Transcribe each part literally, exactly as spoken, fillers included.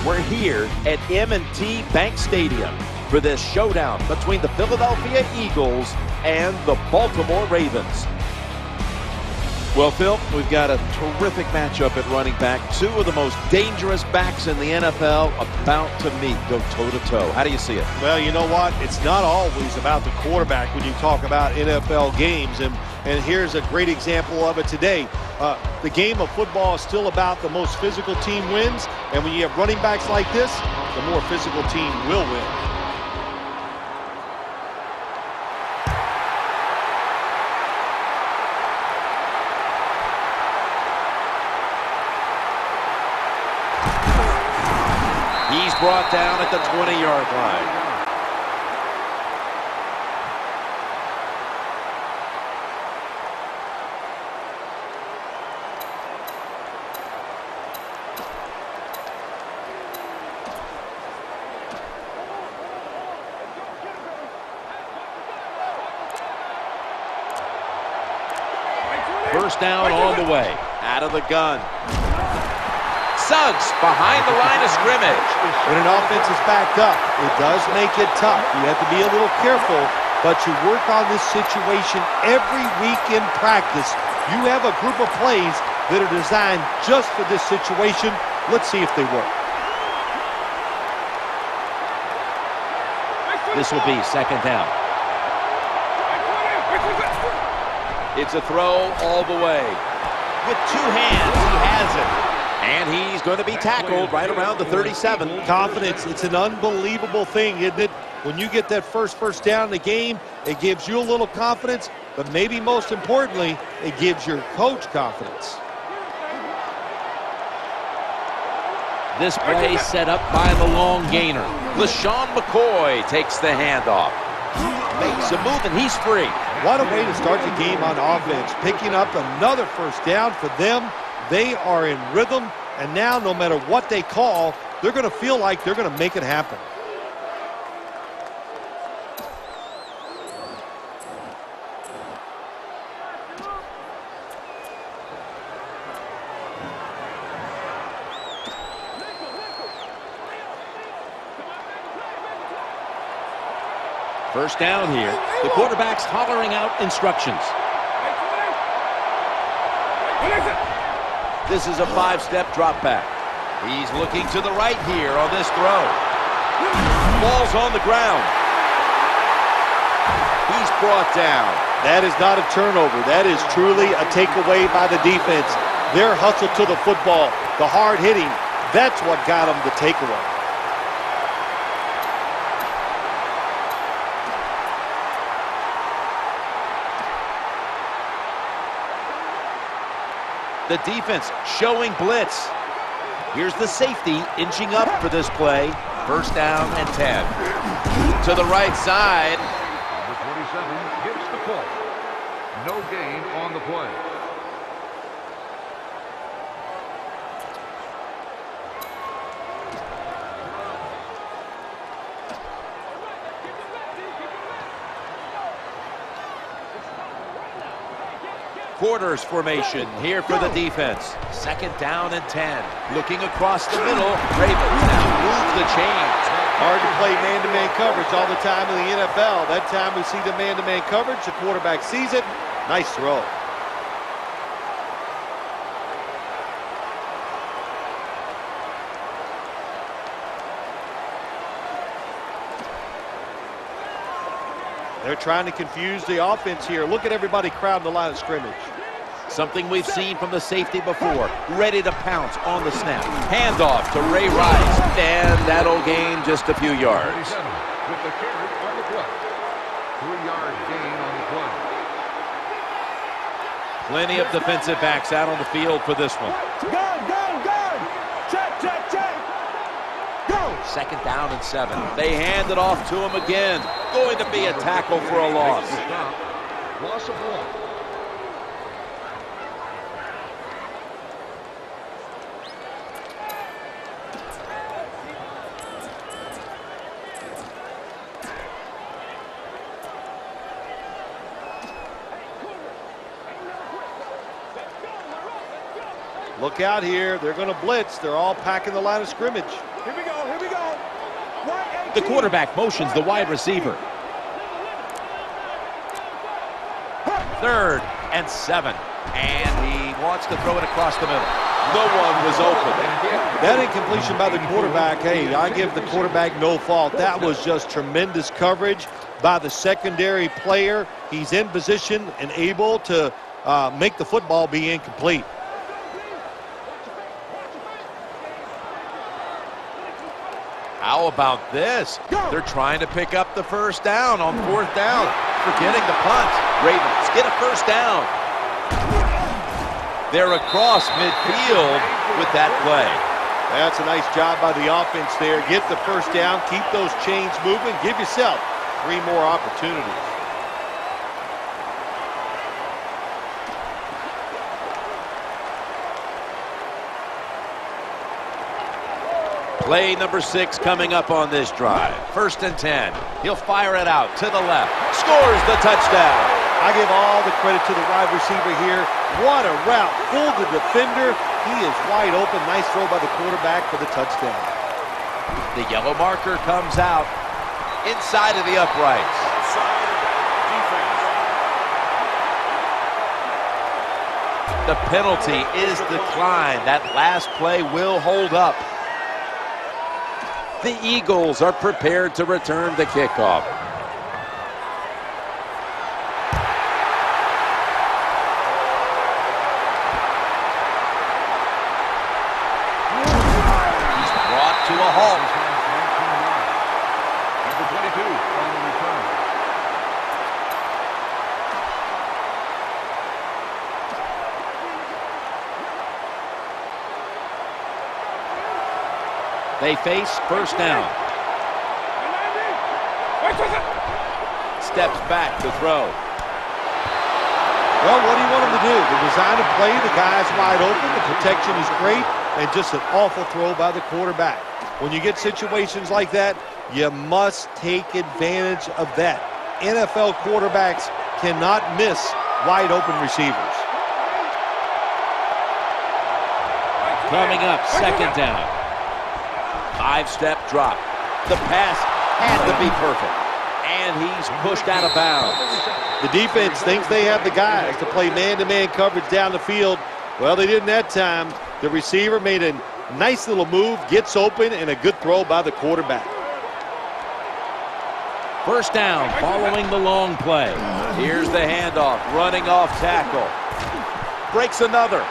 We're here at M and T Bank Stadium for this showdown between the Philadelphia Eagles and the Baltimore Ravens. Well, Phil, we've got a terrific matchup at running back. Two of the most dangerous backs in the N F L about to meet, go toe-to-toe. How do you see it? Well, you know what? It's not always about the quarterback when you talk about N F L games, and, and here's a great example of it today. Uh, the game of football is still about the most physical team wins, and when you have running backs like this, the more physical team will win. He's brought down at the twenty-yard line. First down on the way. Out of the gun. Suggs behind the line of scrimmage. When an offense is backed up, it does make it tough. You have to be a little careful, but you work on this situation every week in practice. You have a group of plays that are designed just for this situation. Let's see if they work. This will be second down. It's a throw all the way. With two hands, he has it. And he's going to be tackled right around the thirty-seven. Confidence, it's an unbelievable thing, isn't it? When you get that first first down in the game, it gives you a little confidence, but maybe most importantly, it gives your coach confidence. This play set up by the long gainer. LeSean McCoy takes the handoff. Makes a move, and he's free. What a way to start the game on offense. Picking up another first down for them. They are in rhythm, and now no matter what they call, they're going to feel like they're going to make it happen. First down here. The quarterback's hollering out instructions. This is a five-step drop back. He's looking to the right here on this throw. Ball's on the ground. He's brought down. That is not a turnover. That is truly a takeaway by the defense. Their hustle to the football, the hard hitting, that's what got them the takeaway. The defense showing blitz. Here's the safety inching up for this play. First down and ten. To the right side. Number twenty-seven gets the pull. No gain on the play. Quarters formation here for the defense. Second down and ten. Looking across the middle. Ravens now move the chains. Hard to play man-to-man coverage all the time in the N F L. That time we see the man-to-man coverage. The quarterback sees it. Nice throw. They're trying to confuse the offense here. Look at everybody crowding the line of scrimmage. Something we've seen from the safety before. Ready to pounce on the snap. Handoff to Ray Rice. And that'll gain just a few yards. With the carry on the play. Three-yard gain on the play. Plenty of defensive backs out on the field for this one. Go, go, go! Check, check, check! Go! Second down and seven. They hand it off to him again. Going to be a tackle for a loss. Loss of one. Look out here. They're going to blitz. They're all packing the line of scrimmage. Here we go, here we go. Right The quarterback motions the wide receiver. Third and seven. And he wants to throw it across the middle. No one was open. That incompletion by the quarterback, hey, I give the quarterback no fault. That was just tremendous coverage by the secondary player. He's in position and able to uh, make the football be incomplete. How about this? They're trying to pick up the first down on fourth down. Forgetting the punt. Ravens get a first down. They're across midfield with that play. That's a nice job by the offense there. Get the first down, keep those chains moving, give yourself three more opportunities. Play number six coming up on this drive. First and ten. He'll fire it out to the left. Scores the touchdown. I give all the credit to the wide receiver here. What a route. Fooled the defender. He is wide open. Nice throw by the quarterback for the touchdown. The yellow marker comes out inside of the uprights. The penalty is declined. That last play will hold up. The Eagles are prepared to return the kickoff. He's brought to a halt. Number twenty-two on the return. They face first down. Steps back to throw. Well, what do you want him to do? The design of play, the guy's wide open, the protection is great, and just an awful throw by the quarterback. When you get situations like that, you must take advantage of that. N F L quarterbacks cannot miss wide open receivers. Coming up, second down. Five-step drop. The pass had to be perfect. And he's pushed out of bounds. The defense thinks they have the guys to play man-to-man coverage down the field. Well, they didn't that time. The receiver made a nice little move, gets open, and a good throw by the quarterback. First down following the long play. Here's the handoff, running off tackle. Breaks another.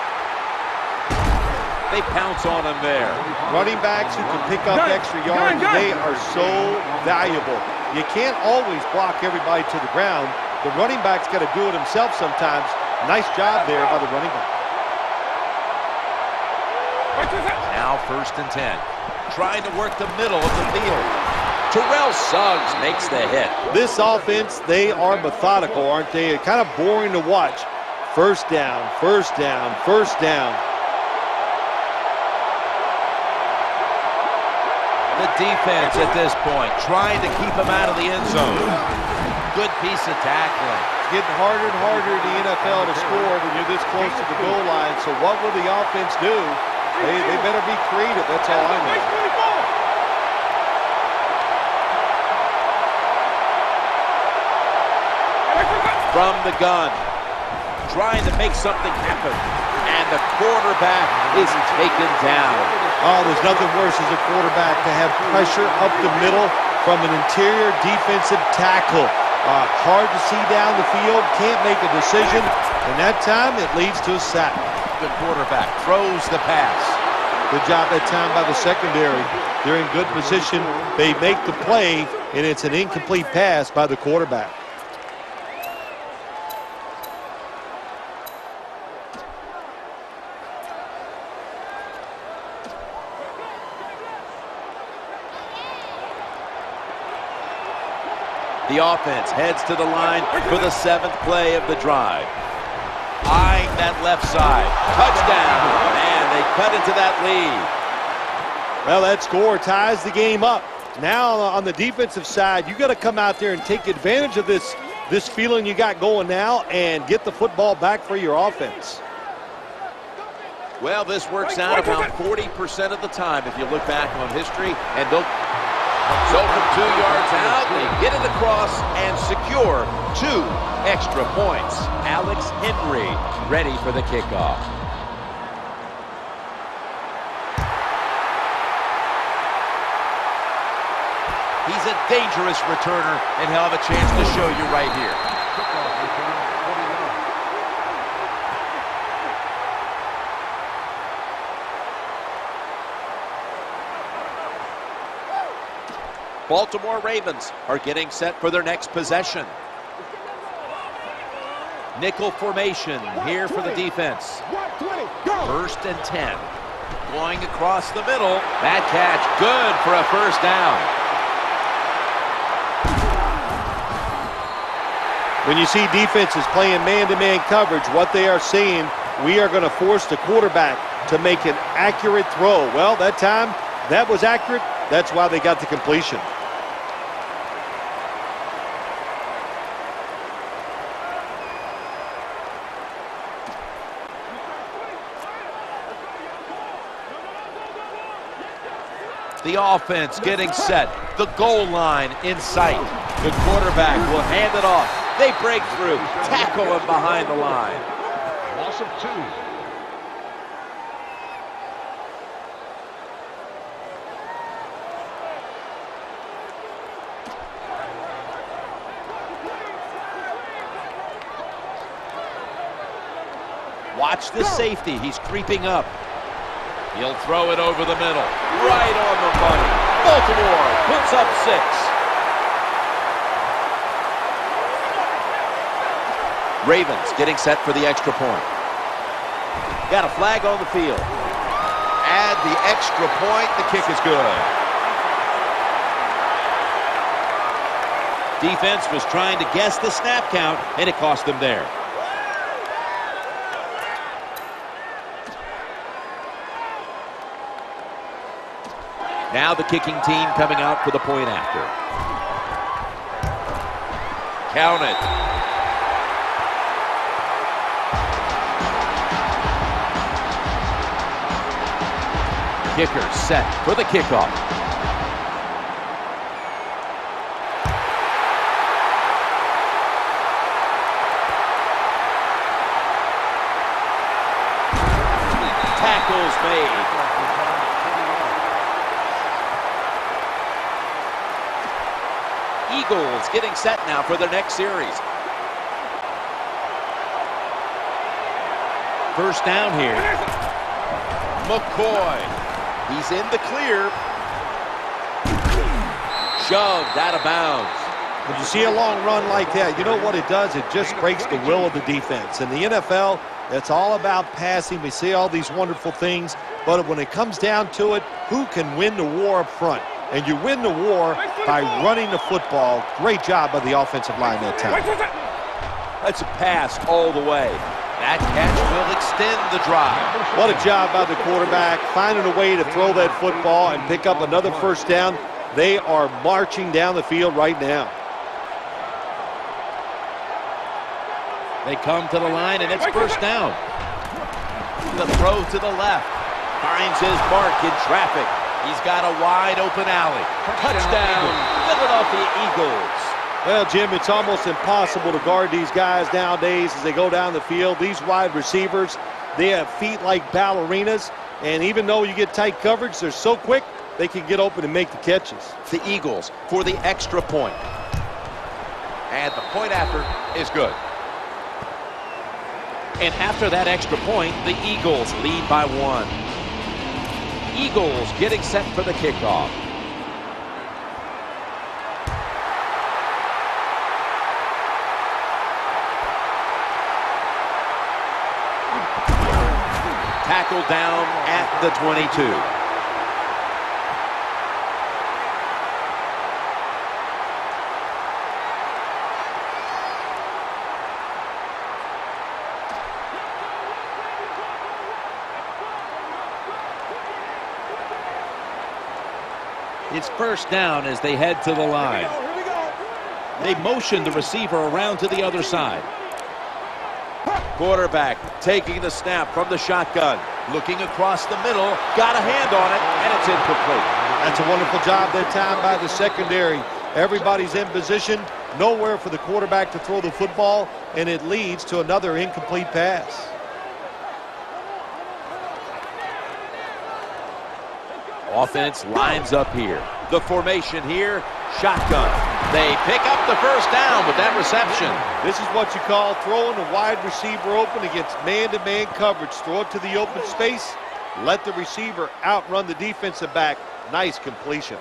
They pounce on him there. Running backs who can pick up extra yards, they are so valuable. You can't always block everybody to the ground. The running back's got to do it himself sometimes. Nice job there by the running back. Now first and ten. Trying to work the middle of the field. Terrell Suggs makes the hit. This offense, they are methodical, aren't they? Kind of boring to watch. First down, first down, first down. The defense at this point trying to keep him out of the end zone. Good piece of tackling. It's getting harder and harder in the N F L to score when you're this close to the goal line. So what will the offense do? They, they better be creative. That's all I know. From the gun, trying to make something happen. And the quarterback is taken down. Oh, there's nothing worse as a quarterback to have pressure up the middle from an interior defensive tackle. Uh, hard to see down the field, can't make a decision, and that time it leads to a sack. The quarterback throws the pass. Good job that time by the secondary. They're in good position. They make the play, and it's an incomplete pass by the quarterback. The offense heads to the line for the seventh play of the drive. Eyeing that left side. Touchdown. And they cut into that lead. Well, that score ties the game up. Now on the defensive side, you got to come out there and take advantage of this, this feeling you got going now and get the football back for your offense. Well, this works out about forty percent of the time if you look back on history. And they'll so from two yards out, they get it across and secure two extra points. Alex Henry ready for the kickoff. He's a dangerous returner, and he'll have a chance to show you right here. Kickoff return, forty yards. Baltimore Ravens are getting set for their next possession. Nickel formation here for the defense. First and ten. Going across the middle. That catch good for a first down. When you see defenses playing man-to-man coverage, what they are saying, we are going to force the quarterback to make an accurate throw. Well, that time, that was accurate. That's why they got the completion. The offense getting set. The goal line in sight. The quarterback will hand it off. They break through. Tackle him behind the line. Loss of two. Watch the safety. He's creeping up. He'll throw it over the middle. Right on the money. Baltimore puts up six. Ravens getting set for the extra point. Got a flag on the field. Add the extra point. The kick is good. Defense was trying to guess the snap count, and it cost them there. Now the kicking team coming out for the point after. Count it. Kicker set for the kickoff. Tackles made. Eagles getting set now for their next series. First down here. McCoy. He's in the clear. Shoved out of bounds. When you see a long run like that, you know what it does? It just breaks the will of the defense. In the N F L, it's all about passing. We see all these wonderful things, but when it comes down to it, who can win the war up front? And you win the war by running the football. Great job by the offensive line that time. That's a pass all the way. That catch will extend the drive. What a job by the quarterback, finding a way to throw that football and pick up another first down. They are marching down the field right now. They come to the line, and it's first down. The throw to the left. Finds his mark in traffic. He's got a wide open alley. Touchdown, Philadelphia Eagles. Well, Jim, it's almost impossible to guard these guys nowadays as they go down the field. These wide receivers, they have feet like ballerinas, and even though you get tight coverage, they're so quick, they can get open and make the catches. The Eagles for the extra point. And the point after is good. And after that extra point, the Eagles lead by one. Eagles getting set for the kickoff. Tackled down at the twenty-two. It's first down as they head to the line. They motion the receiver around to the other side. Quarterback taking the snap from the shotgun. Looking across the middle, got a hand on it, and it's incomplete. That's a wonderful job that time by the secondary. Everybody's in position, nowhere for the quarterback to throw the football, and it leads to another incomplete pass. Offense lines up here. The formation here, shotgun. They pick up the first down with that reception. This is what you call throwing a wide receiver open against man-to-man coverage. Throw it to the open space, let the receiver outrun the defensive back. Nice completion.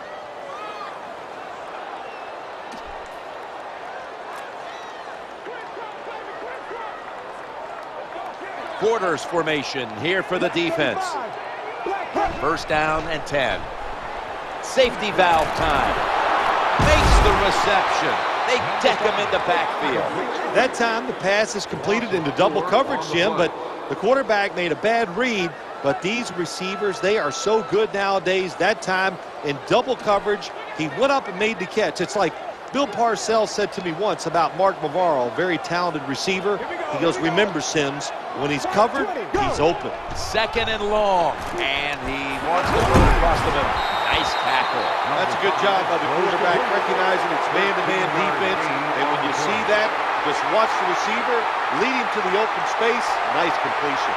Quarters formation here for the defense. First down and ten. Safety valve time. Makes the reception. They deck him in the backfield. That time the pass is completed into double coverage, Jim, but the quarterback made a bad read. But these receivers, they are so good nowadays. That time in double coverage, he went up and made the catch. It's like Bill Parcells said to me once about Mark Bavaro, a very talented receiver. He goes, remember, Sims, when he's covered, he's open. Second and long, and he wants to throw it across the middle. Nice tackle. That's a good job by the quarterback, recognizing it's man-to-man defense. And when you see that, just watch the receiver, lead him to the open space. Nice completion.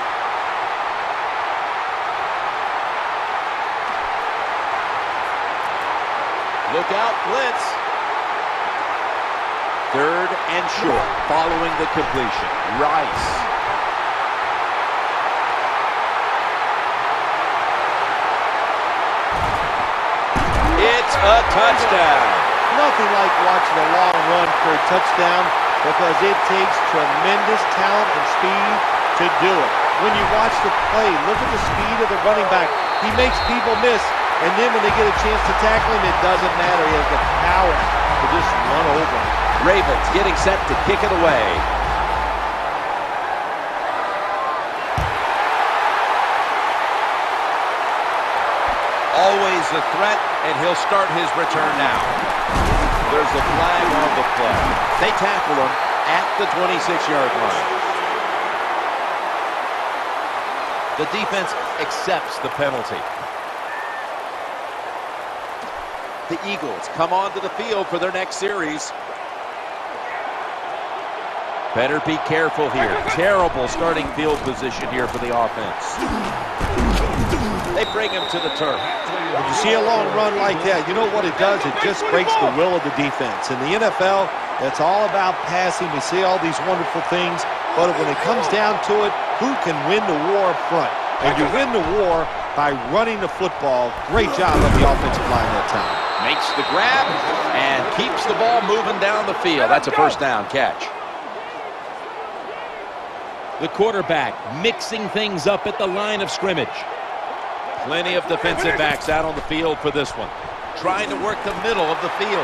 Look out, blitz. Third and short, following the completion. Rice. It's a touchdown. Nothing like watching a long run for a touchdown because it takes tremendous talent and speed to do it. When you watch the play, look at the speed of the running back. He makes people miss, and then when they get a chance to tackle him, it doesn't matter. He has the power to just run over him. Ravens getting set to kick it away. Always a threat, and he'll start his return now. There's a flag on the play. They tackle him at the twenty-six yard line. The defense accepts the penalty. The Eagles come onto the field for their next series. Better be careful here. Terrible starting field position here for the offense. They bring him to the turf. When you see a long run like that, you know what it does? It just breaks the will of the defense. In the N F L, it's all about passing. We see all these wonderful things, but when it comes down to it, who can win the war up front? And you win the war by running the football. Great job of the offensive line that time. Makes the grab and keeps the ball moving down the field. That's a first down catch. The quarterback mixing things up at the line of scrimmage. Plenty of defensive backs out on the field for this one. Trying to work the middle of the field.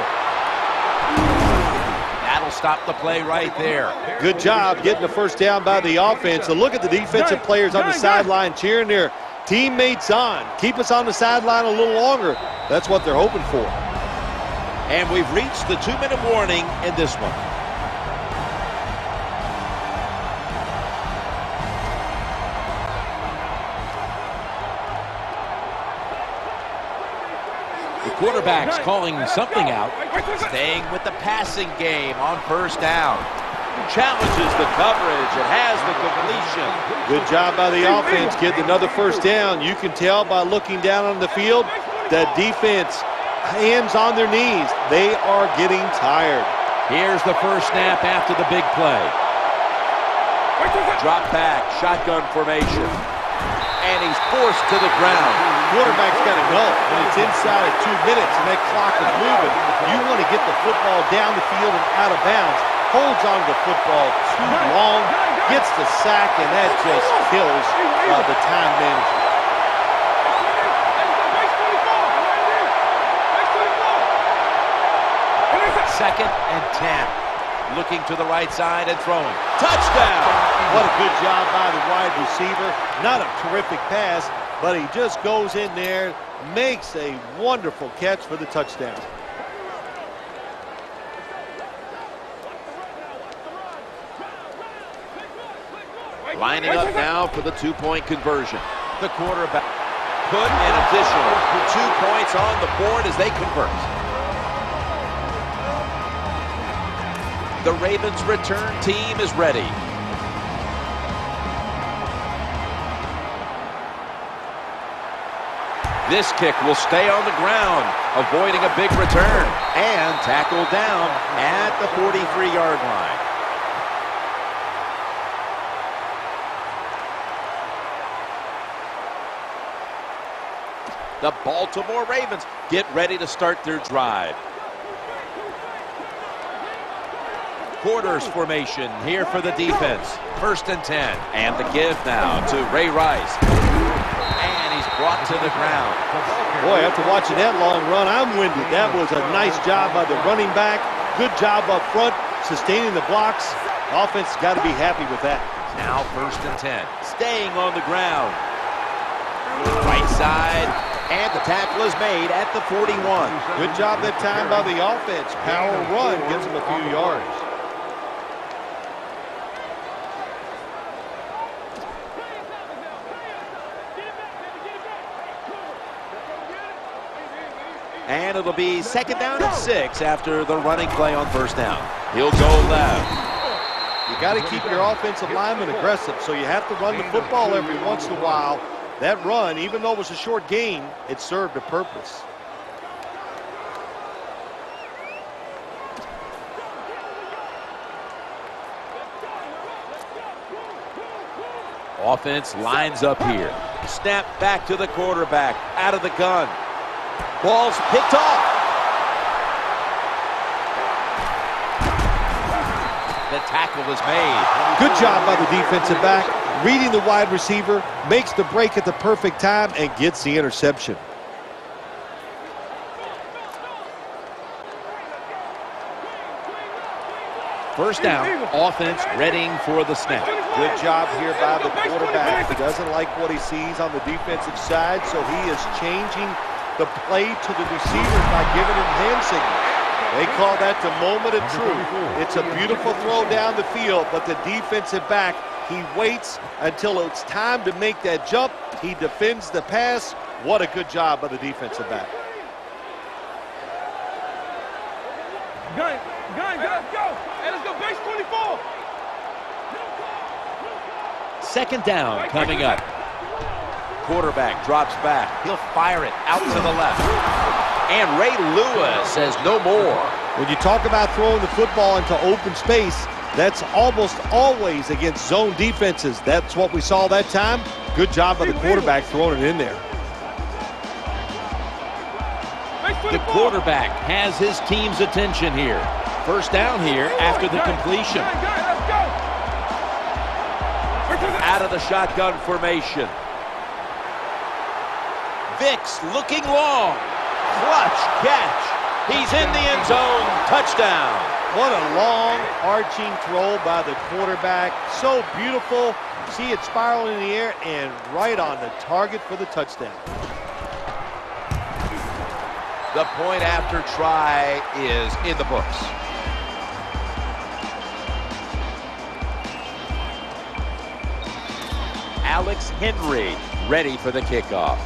That'll stop the play right there. Good job getting the first down by the offense. And look at the defensive players on the sideline cheering their teammates on. Keep us on the sideline a little longer. That's what they're hoping for. And we've reached the two-minute warning in this one. Quarterback's calling something out. Staying with the passing game on first down. Challenges the coverage and has the completion. Good job by the offense getting another first down. You can tell by looking down on the field that defense, hands on their knees. They are getting tired. Here's the first snap after the big play. Drop back, shotgun formation. And he's forced to the ground. Quarterback's got to go. When it's inside of two minutes and that clock is moving, you want to get the football down the field and out of bounds. Holds on to the football too long, gets the sack, and that just kills uh, the time management. Second and ten. Looking to the right side and throwing. Touchdown! What a good job by the wide receiver. Not a terrific pass, but he just goes in there, makes a wonderful catch for the touchdown. Lining up now for the two-point conversion. The quarterback put an additional two points on the board as they convert. The Ravens return team is ready. This kick will stay on the ground, avoiding a big return, and tackled down at the forty-three yard line. The Baltimore Ravens get ready to start their drive. Quarters formation here for the defense. First and ten. And the give now to Ray Rice. And he's brought to the ground. Boy, after watching that long run, I'm winded. That was a nice job by the running back. Good job up front, sustaining the blocks. Offense has got to be happy with that. Now first and ten. Staying on the ground. Right side. And the tackle is made at the forty-one. Good job that time by the offense. Power run gets them a few yards. And it'll be second down and six after the running play on first down. He'll go left. You got to keep your offensive lineman aggressive, so you have to run the football every once in a while. That run, even though it was a short gain, it served a purpose. Offense lines up here. Snap back to the quarterback. Out of the gun. Ball's picked off. The tackle is made. Good job by the defensive back. Reading the wide receiver, makes the break at the perfect time, and gets the interception. First down, offense readying for the snap. Good job here by the quarterback. He doesn't like what he sees on the defensive side, so he is changing the play to the receivers by giving him hand signals. They call that the moment of truth. It's a beautiful throw down the field, but the defensive back, he waits until it's time to make that jump. He defends the pass. What a good job by the defensive back. Gun, gun, gun, go. Hey, let's go base twenty-four. Second down coming up. Quarterback drops back. He'll fire it out to the left. And Ray Lewis says no more. When you talk about throwing the football into open space, that's almost always against zone defenses. That's what we saw that time. Good job by the quarterback throwing it in there. The quarterback has his team's attention here. First down here after the completion. Out of the shotgun formation. Vicks looking long. Clutch catch. He's in the end zone. Touchdown. What a long arching throw by the quarterback. So beautiful. See it spiral in the air and right on the target for the touchdown. The point after try is in the books. Alex Henry ready for the kickoff.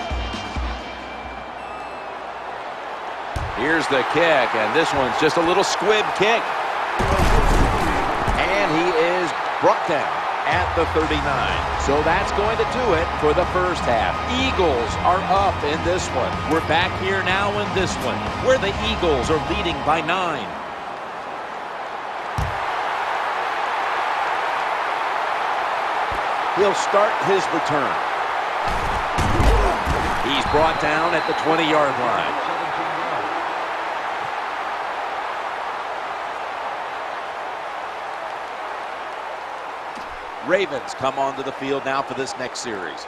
Here's the kick, and this one's just a little squib kick. And he is brought down at the thirty-nine. So that's going to do it for the first half. Eagles are up in this one. We're back here now in this one, where the Eagles are leading by nine. He'll start his return. He's brought down at the twenty yard line. Ravens come onto the field now for this next series.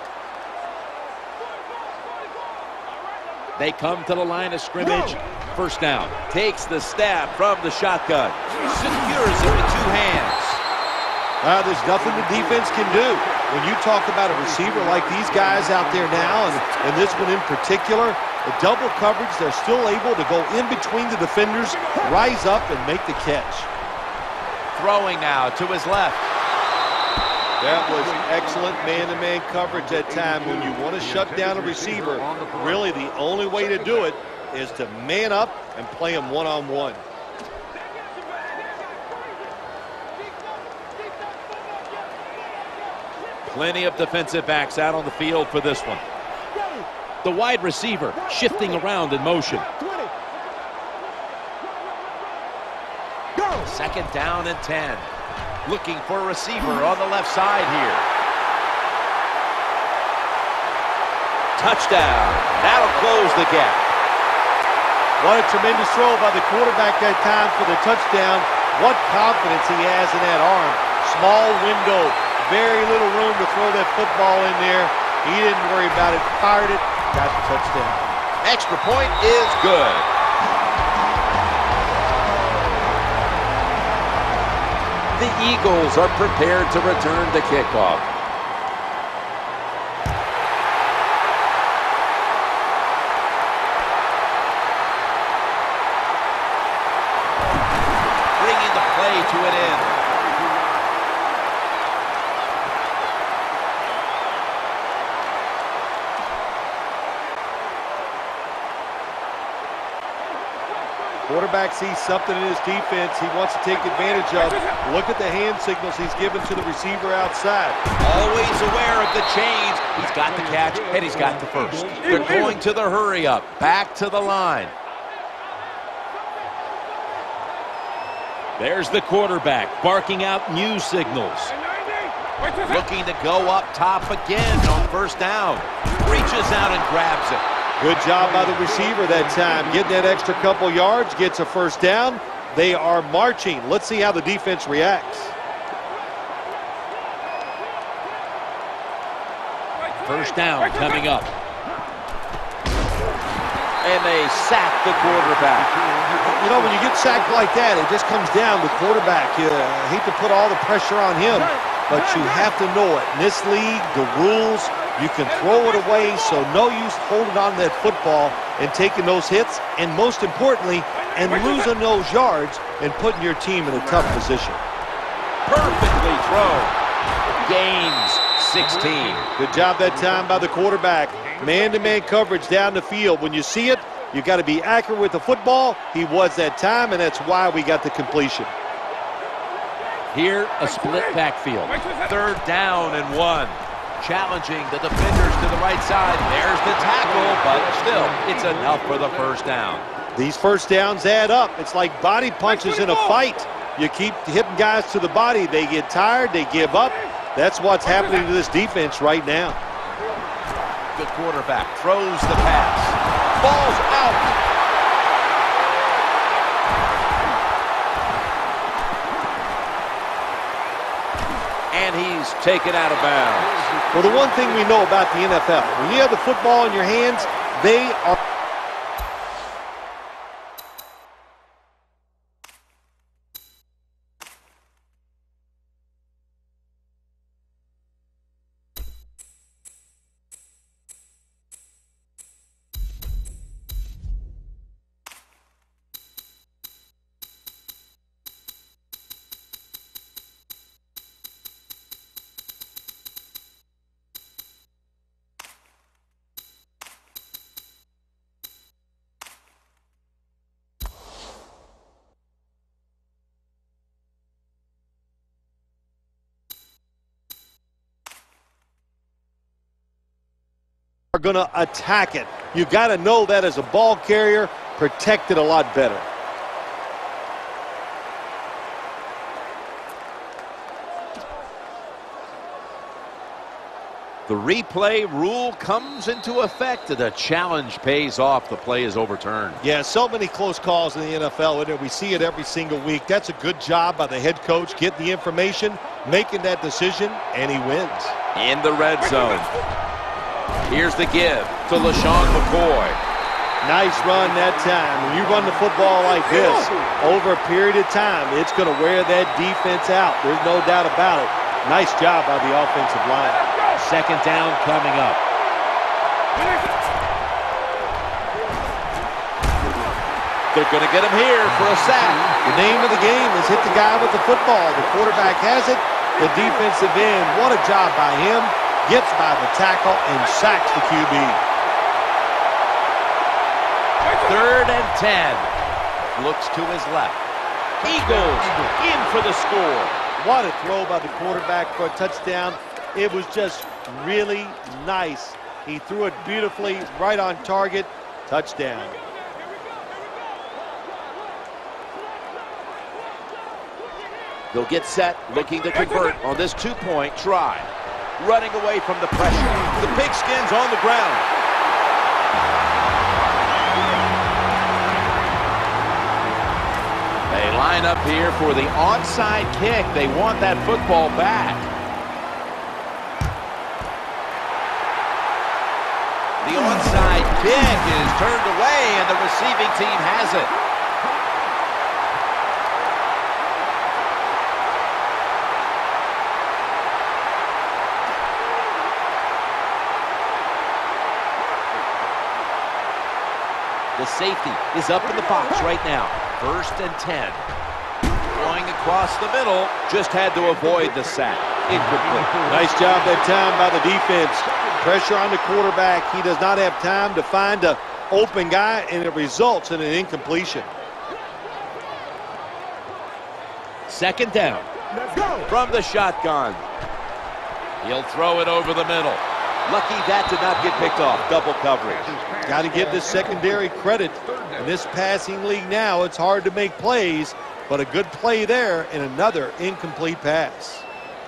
They come to the line of scrimmage. First down. Takes the stab from the shotgun. Secures it with two hands. Uh, there's nothing the defense can do. When you talk about a receiver like these guys out there now, and, and this one in particular, the double coverage, they're still able to go in between the defenders, rise up, and make the catch. Throwing now to his left. That was excellent man-to-man coverage that time. When you want to shut down a receiver, really the only way to do it is to man up and play him one-on-one. Plenty of defensive backs out on the field for this one. The wide receiver shifting around in motion. Second down and ten. Looking for a receiver on the left side here. Touchdown. That'll close the gap. What a tremendous throw by the quarterback that time for the touchdown. What confidence he has in that arm. Small window. Very little room to throw that football in there. He didn't worry about it. Fired it. Got the touchdown. Extra point is good. The Eagles are prepared to return the kickoff. Bringing the play to an end. Quarterback sees something in his defense he wants to take advantage of. Look at the hand signals he's given to the receiver outside. Always aware of the change. He's got the catch, and he's got the first. They're going to the hurry up. Back to the line. There's the quarterback barking out new signals. Looking to go up top again on first down. Reaches out and grabs it. Good job by the receiver that time. Getting that extra couple yards, gets a first down. They are marching. Let's see how the defense reacts. First down coming up. And they sack the quarterback. You know, when you get sacked like that, it just comes down to the quarterback. You uh, hate to put all the pressure on him, but you have to know it. In this league, the rules, you can throw it away, so no use holding on to that football and taking those hits, and most importantly, and losing those yards and putting your team in a tough position. Perfectly thrown. Gains sixteen. Good job that time by the quarterback. Man-to-man coverage down the field. When you see it, you got to be accurate with the football. He was that time, and that's why we got the completion. Here, a split backfield. Third down and one. Challenging the defenders to the right side. There's the tackle, but still, it's enough for the first down. These first downs add up. It's like body punches in a fight. You keep hitting guys to the body. They get tired. They give up. That's what's happening to this defense right now. The quarterback throws the pass. Ball's out. And he's taken out of bounds. Well, the one thing we know about the N F L, when you have the football in your hands, they are... are going to attack it. You got to know that as a ball carrier, protect it a lot better. The replay rule comes into effect. The challenge pays off. The play is overturned. Yeah, so many close calls in the N F L, and we see it every single week. That's a good job by the head coach, getting the information, making that decision, and he wins. In the red zone. Here's the give to LeSean McCoy. Nice run that time. When you run the football like this, over a period of time, it's going to wear that defense out. There's no doubt about it. Nice job by the offensive line. Second down coming up. They're going to get him here for a sack. The name of the game is hit the guy with the football. The quarterback has it. The defensive end, what a job by him. Gets by the tackle and sacks the Q B. Third and ten. Looks to his left. Eagles in for the score. What a throw by the quarterback for a touchdown. It was just really nice. He threw it beautifully, right on target. Touchdown. They'll get set, looking to convert on this two-point try. Running away from the pressure. The Pigskin's on the ground. They line up here for the onside kick. They want that football back. The onside kick is turned away, and the receiving team has it. The safety is up in the box right now. First and ten. Going across the middle. Just had to avoid the sack. Incomplete. Nice job that time by the defense. Pressure on the quarterback. He does not have time to find an open guy, and it results in an incompletion. Second down. Let's go. From the shotgun. He'll throw it over the middle. Lucky that did not get picked off. Double coverage. Got to give this secondary credit. In this passing league now, it's hard to make plays, but a good play there and another incomplete pass.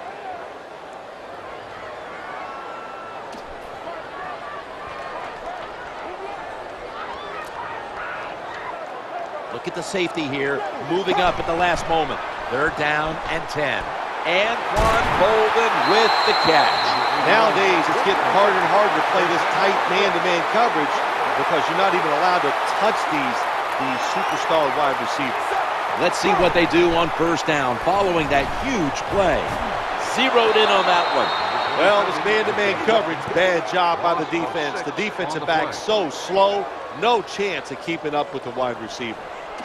Look at the safety here, moving up at the last moment. Third down and ten. Anquan Boldin with the catch. Nowadays, it's getting harder and harder to play this tight man-to-man coverage because you're not even allowed to touch these, these superstar wide receivers. Let's see what they do on first down following that huge play. Zeroed in on that one. Well, this man-to-man coverage, bad job by the defense. The defensive back so slow, no chance of keeping up with the wide receiver.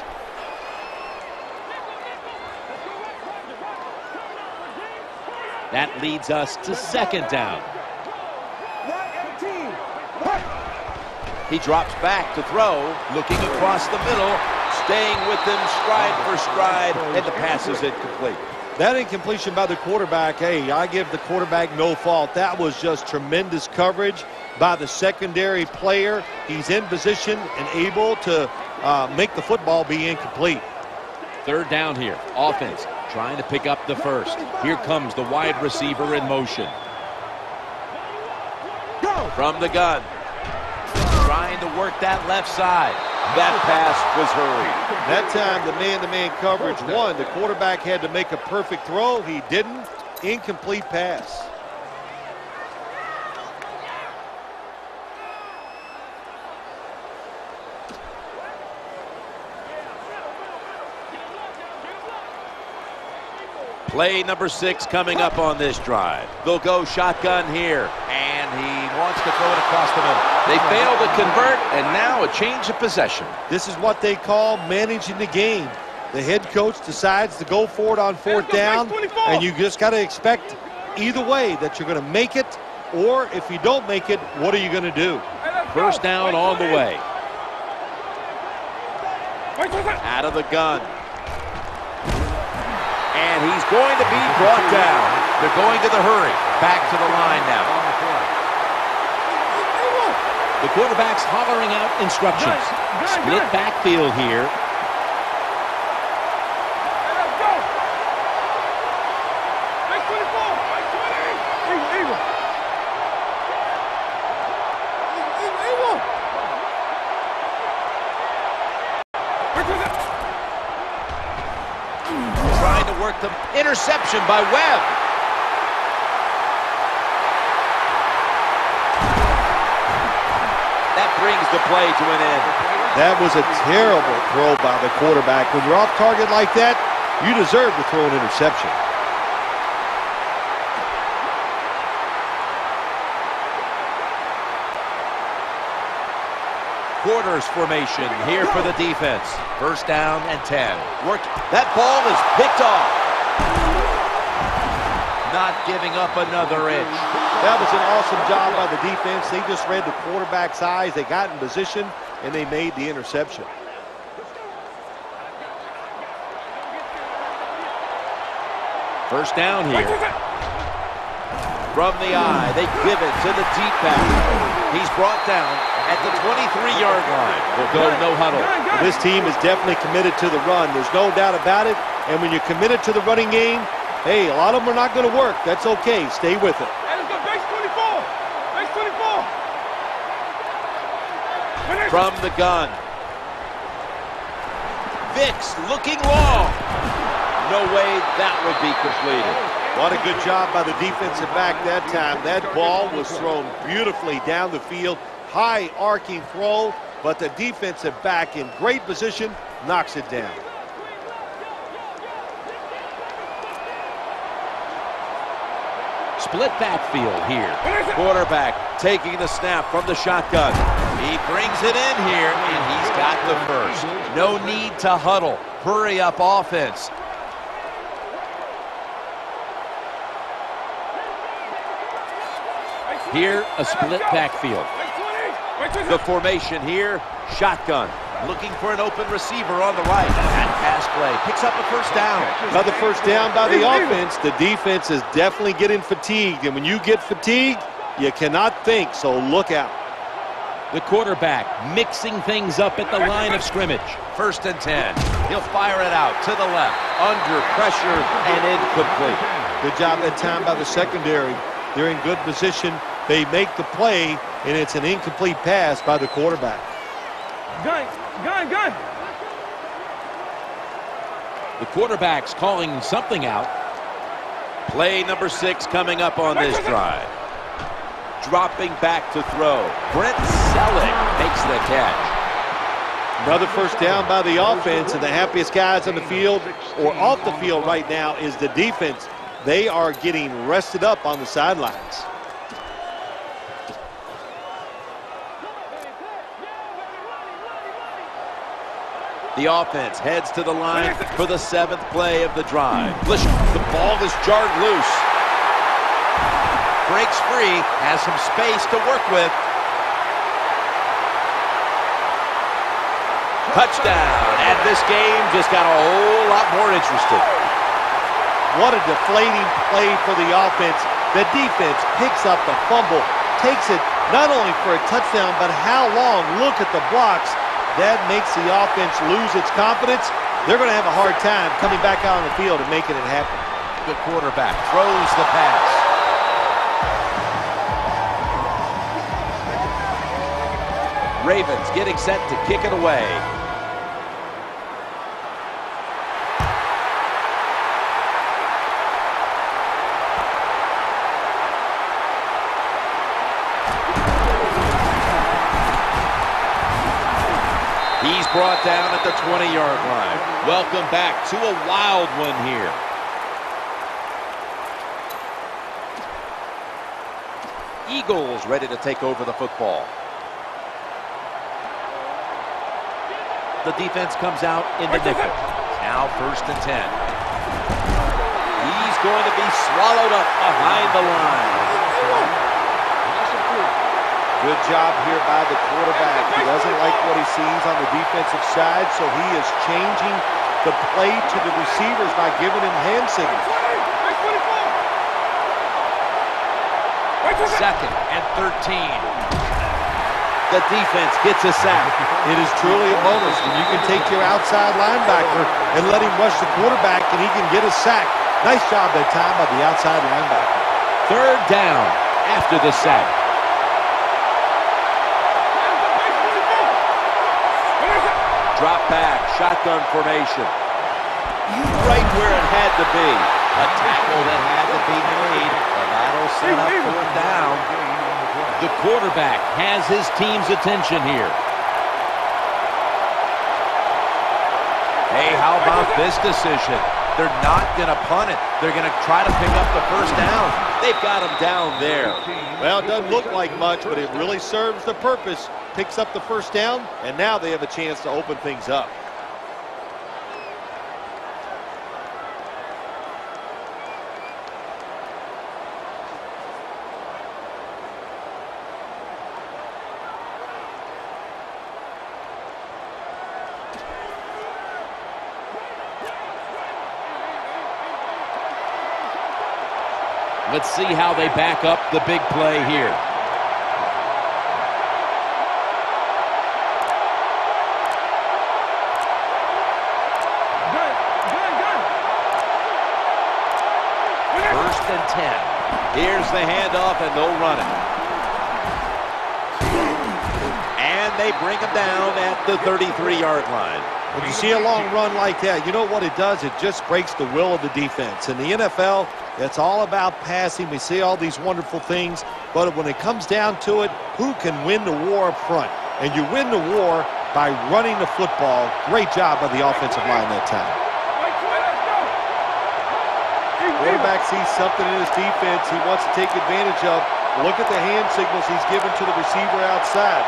That leads us to second down. He drops back to throw, looking across the middle, staying with them stride for stride, and the pass is incomplete. That incompletion by the quarterback, hey, I give the quarterback no fault. That was just tremendous coverage by the secondary player. He's in position and able to uh, make the football be incomplete. Third down here. Offense trying to pick up the first. Here comes the wide receiver in motion. From the gun. Trying to work that left side. That pass was hurried. That time the man-to-man coverage won. The quarterback had to make a perfect throw. He didn't. Incomplete pass. Play number six coming up on this drive. They'll go shotgun here, and he wants to throw it across the middle. They fail to convert, and now a change of possession. This is what they call managing the game. The head coach decides to go for it on fourth down, and you just got to expect either way that you're going to make it, or if you don't make it, what are you going to do? First down on the way. Out of the gun. And he's going to be brought down. They're going to the hurry. Back to the line now. The quarterback's hollering out instructions. Split backfield here. Trying to work the interception by Webb. That brings the play to an end. That was a terrible throw by the quarterback. When you're off target like that, you deserve to throw an interception. Quarters formation here for the defense. First down and ten. Work. That ball is picked off. not giving up another inch. That was an awesome job by the defense. They just read the quarterback's eyes. They got in position, and they made the interception. First down here. From the eye, they give it to the deep back. He's brought down at the twenty-three yard line. We'll go no huddle. Well, this team is definitely committed to the run. There's no doubt about it. And when you're committed to the running game, hey, a lot of them are not going to work. That's okay. Stay with it. From the gun. Vicks looking long. No way that would be completed. What a good job by the defensive back that time. That ball was thrown beautifully down the field. High arcing throw, but the defensive back in great position knocks it down. Split backfield here. Quarterback taking the snap from the shotgun. He brings it in here, and he's got the first. No need to huddle. Hurry up offense. Here, a split backfield. The formation here, shotgun. Looking for an open receiver on the right. That pass play picks up a first down. Another first down by the offense. The defense is definitely getting fatigued. And when you get fatigued, you cannot think, so look out. The quarterback mixing things up at the line of scrimmage. First and ten. He'll fire it out to the left. Under pressure and incomplete. Good job that time by the secondary. They're in good position. They make the play, and it's an incomplete pass by the quarterback. Gun, gun, gun. The quarterback's calling something out. Play number six coming up on this drive. Dropping back to throw. Brent Selleck makes the catch. Another first down by the offense, and the happiest guys on the field or off the field right now is the defense. They are getting rested up on the sidelines. The offense heads to the line for the seventh play of the drive. The ball is jarred loose. Breaks free, has some space to work with. Touchdown, and this game just got a whole lot more interesting. What a deflating play for the offense. The defense picks up the fumble, takes it not only for a touchdown, but how long? Look at the blocks. That makes the offense lose its confidence. They're going to have a hard time coming back out on the field and making it happen. The quarterback throws the pass. Ravens getting set to kick it away. He's brought down at the twenty yard line. Welcome back to a wild one here. Eagles ready to take over the football. The defense comes out in the nickel. Now first and ten. He's going to be swallowed up behind the line. Good job here by the quarterback. He doesn't like what he sees on the defensive side, so he is changing the play to the receivers by giving him hand signals. Second and thirteen. The defense gets a sack. It is truly a bonus when you can take your outside linebacker and let him rush the quarterback and he can get a sack. Nice job that time by the outside linebacker. Third down after the sack. Drop back, shotgun formation. Right where it had to be. A tackle that had to be made. And that'll set up fourth down. The quarterback has his team's attention here. Hey, how about this decision? They're not going to punt it. They're going to try to pick up the first down. They've got him down there. Well, it doesn't look like much, but it really serves the purpose. Picks up the first down, and now they have a chance to open things up. Let's see how they back up the big play here. First and ten. Here's the handoff, and they'll run it. And they bring him down at the thirty-three-yard line. When you see a long run like that, you know what it does? It just breaks the will of the defense. In the N F L, it's all about passing. We see all these wonderful things, but when it comes down to it, who can win the war up front? And you win the war by running the football. Great job by the offensive line that time. Quarterback sees something in his defense he wants to take advantage of. Look at the hand signals he's given to the receiver outside.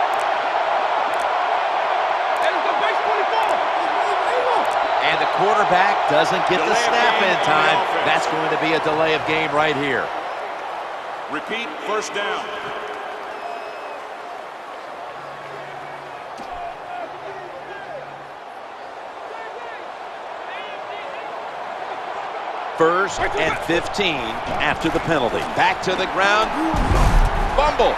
And the quarterback doesn't get the snap in time. That's going to be a delay of game right here. Repeat, first down. First and fifteen after the penalty. Back to the ground. Fumble.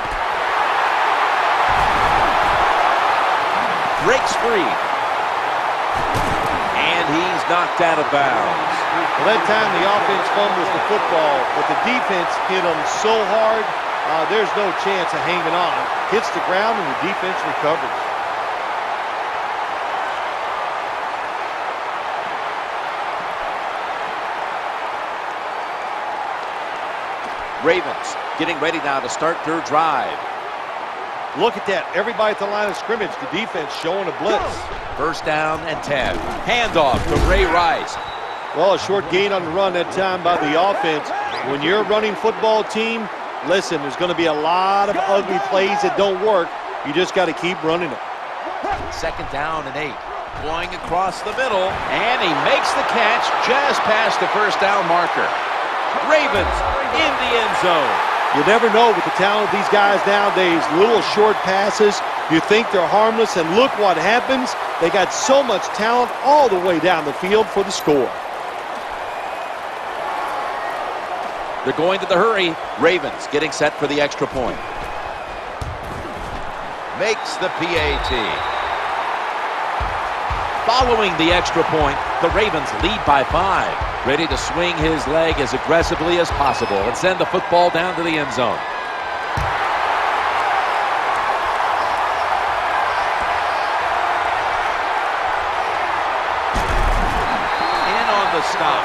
Breaks free. And he's knocked out of bounds. Well, that time the offense fumbles the football, but the defense hit him so hard, uh, there's no chance of hanging on. Hits the ground and the defense recovers. Ravens getting ready now to start their drive. Look at that. Everybody at the line of scrimmage. The defense showing a blitz. First down and ten. Handoff to Ray Rice. Well, a short gain on the run that time by the offense. When you're a running football team, listen, there's going to be a lot of ugly plays that don't work. You just got to keep running it. Second down and eight. Going across the middle, and he makes the catch just past the first down marker. Ravens in the end zone. You never know with the talent of these guys nowadays. Little short passes. You think they're harmless, and look what happens. They got so much talent all the way down the field for the score. They're going to the hurry. Ravens getting set for the extra point. Makes the P A T. Following the extra point, the Ravens lead by five. Ready to swing his leg as aggressively as possible and send the football down to the end zone. In on the stop.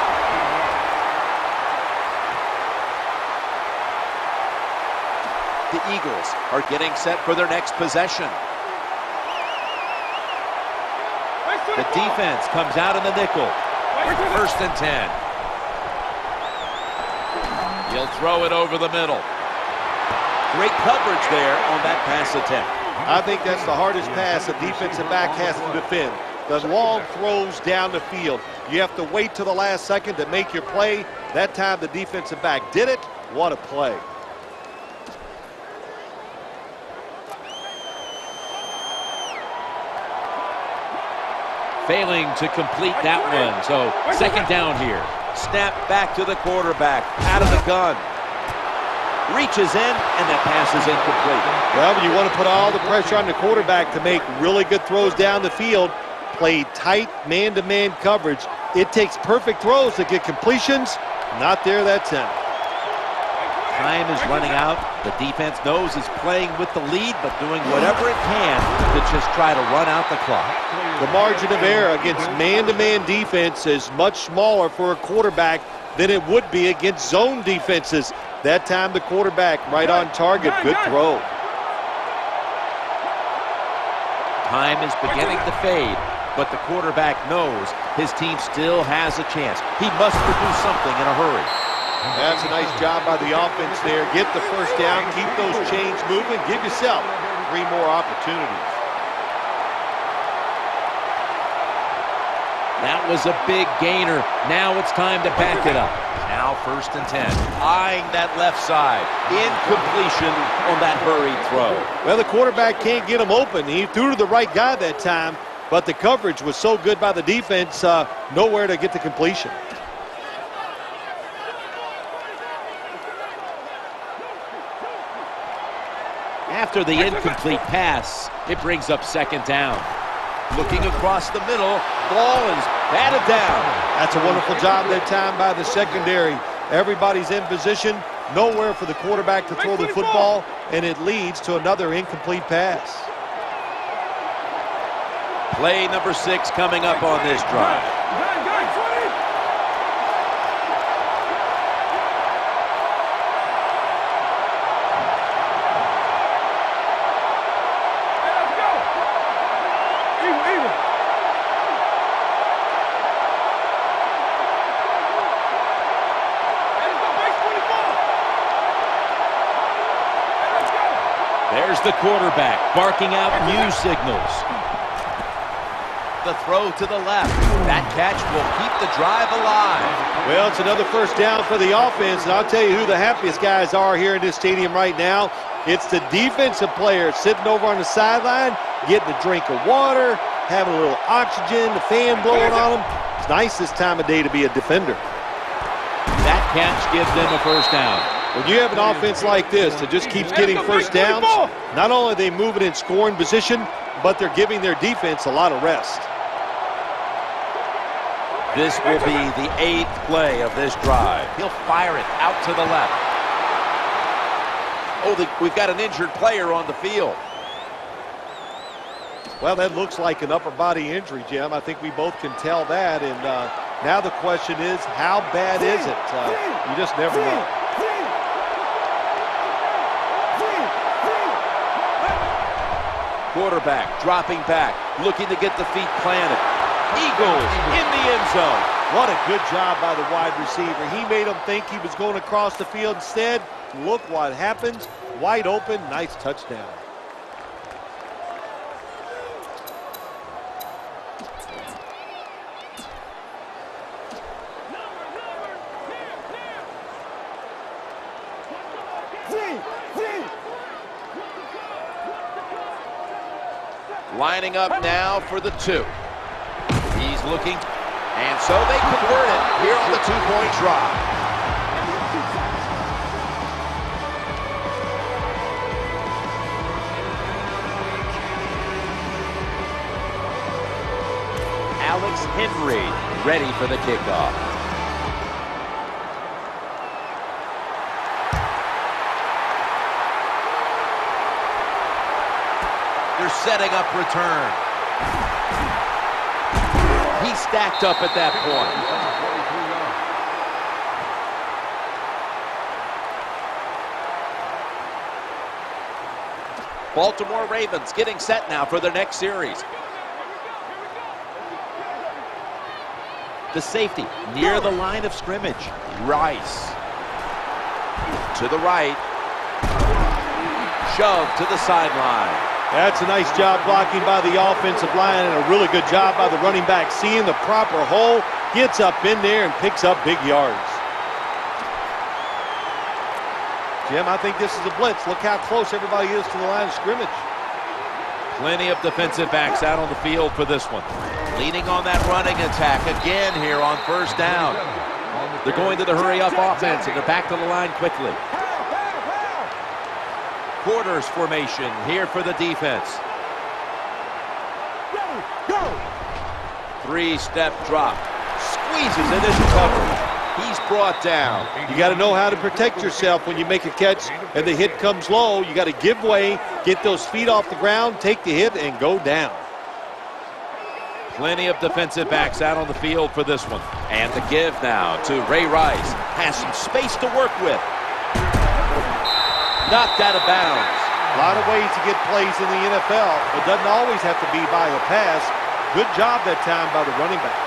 The Eagles are getting set for their next possession. The defense comes out in the nickel. First and ten. He'll throw it over the middle. Great coverage there on that pass attempt. I think that's the hardest pass a defensive back has to defend. The long throws down the field. You have to wait till the last second to make your play. That time the defensive back did it. What a play. Failing to complete that one. So second down here. Snap back to the quarterback. Out of the gun. Reaches in, and that pass is incomplete. Well, when you want to put all the pressure on the quarterback to make really good throws down the field, play tight man-to-man coverage. It takes perfect throws to get completions. Not there that time. Time is running out. The defense knows it's playing with the lead, but doing whatever it can to just try to run out the clock. The margin of error against man-to-man defense is much smaller for a quarterback than it would be against zone defenses. That time the quarterback right on target. Good throw. Time is beginning to fade, but the quarterback knows his team still has a chance. He must produce something in a hurry. That's a nice job by the offense there. Get the first down, keep those chains moving, give yourself three more opportunities. That was a big gainer. Now it's time to back it up. Now first and ten. Eyeing that left side. Incompletion on that hurried throw. Well, the quarterback can't get him open. He threw to the right guy that time, but the coverage was so good by the defense, uh, nowhere to get the completion. After the incomplete pass, it brings up second down. Looking across the middle, ball is batted down. That's a wonderful job that time by the secondary. Everybody's in position, nowhere for the quarterback to throw the football, and it leads to another incomplete pass. Play number six coming up on this drive. There's the quarterback barking out new signals. The throw to the left. That catch will keep the drive alive. Well, it's another first down for the offense, and I'll tell you who the happiest guys are here in this stadium right now. It's the defensive players sitting over on the sideline, getting a drink of water, having a little oxygen, the fan blowing on them. It's nice this time of day to be a defender. That catch gives them a first down. When you have an offense like this that just keeps getting first downs, not only are they moving in scoring position, but they're giving their defense a lot of rest. This will be the eighth play of this drive. He'll fire it out to the left. Oh, the, we've got an injured player on the field. Well, that looks like an upper body injury, Jim. I think we both can tell that. And uh, now the question is, how bad is it? Uh, you just never know. Quarterback dropping back, looking to get the feet planted. Eagles in the end zone. What a good job by the wide receiver. He made him think he was going across the field instead. Look what happens. Wide open, nice touchdown. Lining up now for the two. He's looking, and so they convert it here on the two-point try. Alex Henry ready for the kickoff. They're setting up return. He stacked up at that point. Baltimore Ravens getting set now for their next series. The safety near the line of scrimmage. Rice. To the right. Shove to the sideline. That's a nice job blocking by the offensive line and a really good job by the running back. Seeing the proper hole, gets up in there and picks up big yards. Jim, I think this is a blitz. Look how close everybody is to the line of scrimmage. Plenty of defensive backs out on the field for this one. Leaning on that running attack again here on first down. They're going to the hurry-up offense, and they're back to the line quickly. Quarters formation here for the defense. Three-step drop. Squeezes in his coverage. He's brought down. You got to know how to protect yourself when you make a catch and the hit comes low. You got to give way, get those feet off the ground, take the hit, and go down. Plenty of defensive backs out on the field for this one. And the give now to Ray Rice. Has some space to work with. Knocked out of bounds. A lot of ways to get plays in the N F L. It doesn't always have to be by a pass. Good job that time by the running back.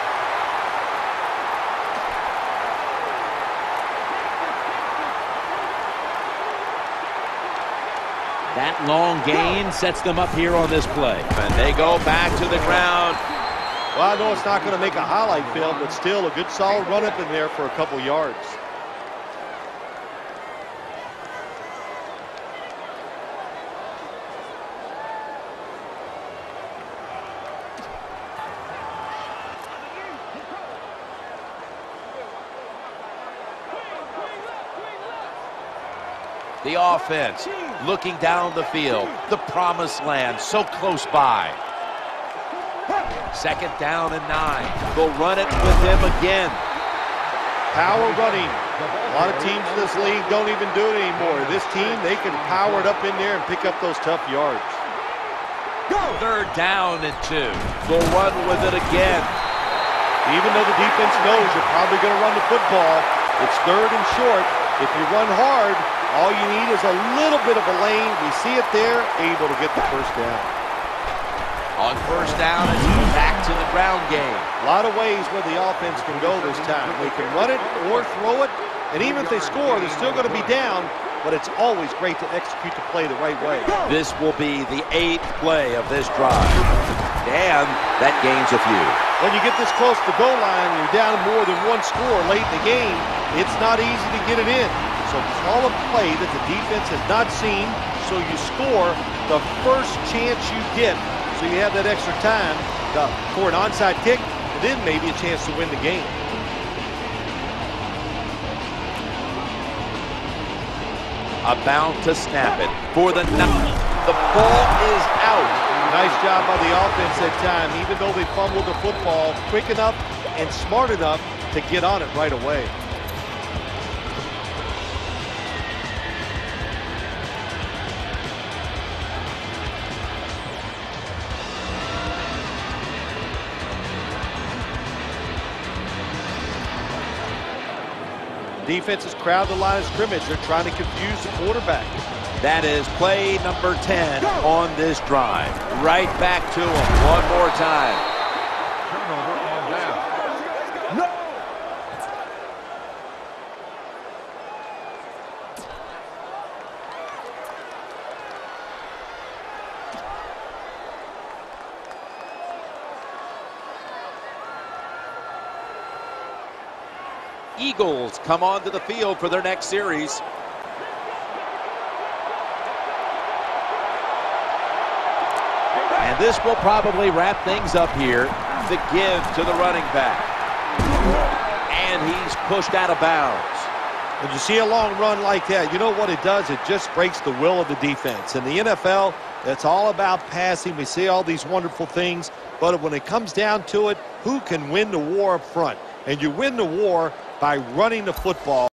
That long gain sets them up here on this play. And they go back to the ground. Well, I know it's not going to make a highlight film, but still a good solid run up in there for a couple yards. The offense looking down the field. The promised land, so close by. Second down and nine. They'll run it with him again. Power running. A lot of teams in this league don't even do it anymore. This team, they can power it up in there and pick up those tough yards. Go. Third down and two. They'll run with it again. Even though the defense knows you're probably going to run the football, it's third and short. If you run hard, all you need is a little bit of a lane. We see it there, able to get the first down. On first down, it's back to the ground game. A lot of ways where the offense can go this time. They can run it or throw it, and even if they score, they're still going to be down, but it's always great to execute the play the right way. This will be the eighth play of this drive, and that gains a few. When you get this close to the goal line and you're down more than one score late in the game, it's not easy to get it in. So call a play that the defense has not seen, so you score the first chance you get. So you have that extra time to, for an onside kick, and then maybe a chance to win the game. About to snap it for the nine. The ball is out. Nice job by the offense that time, even though they fumbled the football, quick enough and smart enough to get on it right away. Defense has crowded the line of scrimmage. They're trying to confuse the quarterback. That is play number ten on this drive. Right back to him one more time. Turnover on down. No. Eagles come onto the field for their next series. And this will probably wrap things up here. The give to the running back. And he's pushed out of bounds. When you see a long run like that, you know what it does? It just breaks the will of the defense. In the N F L, it's all about passing. We see all these wonderful things. But when it comes down to it, who can win the war up front? And you win the war by running the football.